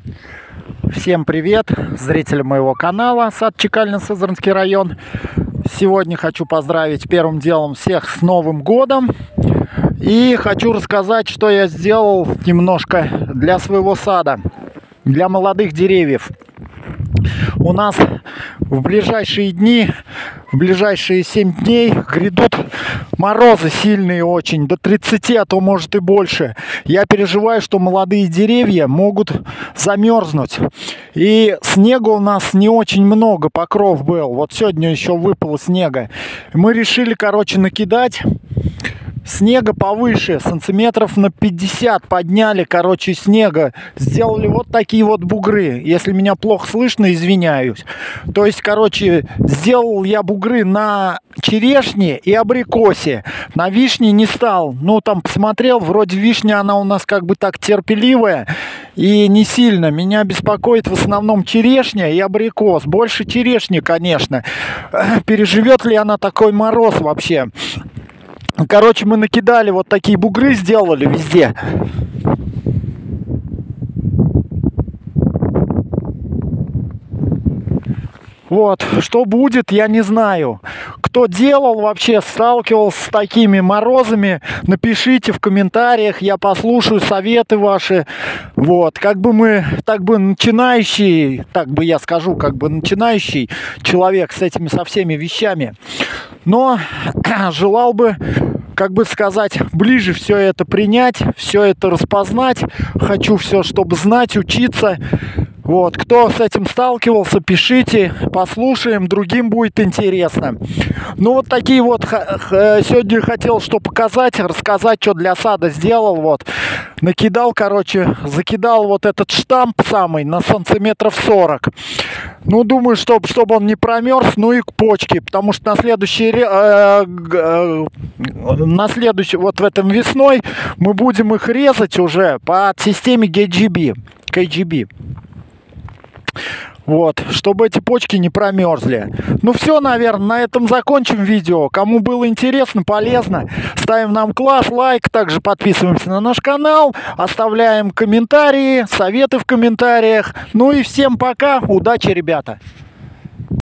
Всем привет, зрители моего канала Сад Чекалин-Сызранский район. Сегодня хочу поздравить первым делом всех с Новым годом. И хочу рассказать, что я сделал немножко для своего сада, для молодых деревьев. У нас в ближайшие дни, в ближайшие 7 дней грядут морозы сильные очень, до 30, а то может и больше. Я переживаю, что молодые деревья могут замерзнуть. И снега у нас не очень много, покров был. Вот сегодня еще выпало снега. Мы решили, накидать снега повыше, сантиметров на 50 подняли, снега. Сделали вот такие вот бугры. Если меня плохо слышно, извиняюсь. То есть, сделал я бугры на черешне и абрикосе. На вишне не стал. Ну, там посмотрел, вроде вишня, она у нас так терпеливая и не сильно. Меня беспокоит в основном черешня и абрикос. Больше черешни, конечно. Переживет ли она такой мороз вообще? Мы накидали вот такие бугры, сделали везде. Вот, что будет, я не знаю. Кто делал вообще, сталкивался с такими морозами, напишите в комментариях, я послушаю советы ваши. Вот, мы, начинающий, я скажу, начинающий человек с этими, со всеми вещами. Но желал бы, ближе все это принять, все это распознать. Хочу все, чтобы знать, учиться. Вот, кто с этим сталкивался, пишите, послушаем, другим будет интересно. Ну, вот такие вот, сегодня хотел что показать, рассказать, что для сада сделал. Вот, накидал, закидал вот этот штамп самый на сантиметров 40. Ну, думаю, чтобы он не промерз, ну и к почке, потому что на следующий, вот в этом весной мы будем их резать уже по системе KGB. Вот, чтобы эти почки не промерзли. Ну все, наверное, на этом закончим видео. Кому было интересно, полезно, ставим нам класс, лайк. Также подписываемся на наш канал, оставляем комментарии, советы в комментариях. Ну и всем пока, удачи, ребята!